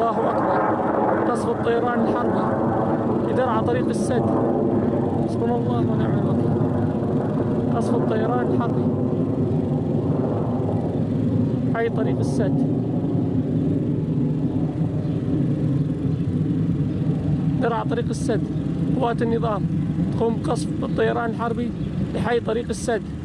الله أكبر. قصف الطيران الحربي في درعا طريق السد. حسبنا الله ونعم الوكيل. قصف الطيران الحربي حي طريق السد. درعا طريق السد. قوات النظام تقوم بقصف الطيران الحربي لحي طريق السد.